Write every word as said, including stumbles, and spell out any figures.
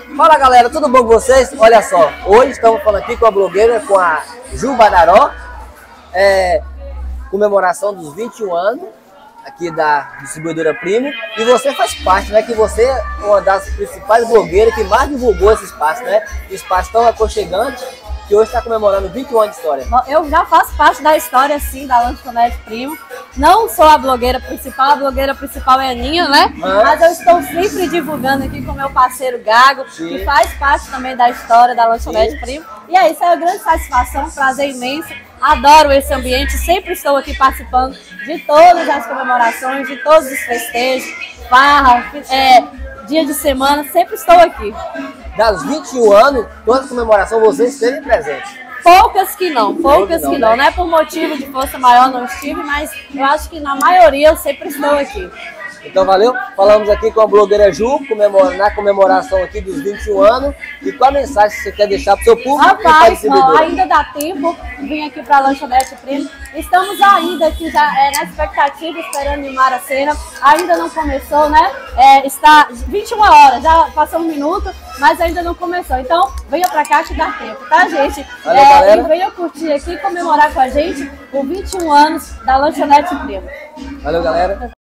Fala galera, tudo bom com vocês? Olha só, hoje estamos falando aqui com a blogueira, com a Ju Badaró, é, comemoração dos vinte e um anos aqui da distribuidora Primo, e você faz parte, né? Que você é uma das principais blogueiras que mais divulgou esse espaço, né? Um espaço tão aconchegante que hoje está comemorando vinte e um anos de história. Bom, eu já faço parte da história, sim, da Lanchonete Primo. Não sou a blogueira principal, a blogueira principal é a Aninha, né? Ah. Mas eu estou sempre divulgando aqui com meu parceiro Gago, sim, que faz parte também da história da Lanchonete sim. Primo. E é isso, é uma grande satisfação, um prazer imenso. Adoro esse ambiente, sempre estou aqui participando de todas as comemorações, de todos os festejos, farra, é, dia de semana, sempre estou aqui. Das vinte e um anos, toda a comemoração vocês esteve presentes? Poucas que não, poucas que não, né? Por motivo de força maior não estive, mas eu acho que na maioria eu sempre estou aqui. Então valeu, falamos aqui com a blogueira Ju, comemora, na comemoração aqui dos vinte e um anos, e qual a mensagem que você quer deixar para o seu público? Rapaz, ó, ainda dá tempo, vim aqui para a Lanchonete Primo, estamos ainda aqui já é, na expectativa, esperando animar a cena, ainda não começou, né? É, está vinte e uma horas, já passou um minuto, mas ainda não começou, então venha para cá que dá tempo, tá gente? Valeu, é, galera. E venha curtir aqui, comemorar com a gente os vinte e um anos da Lanchonete Primo. Valeu, galera.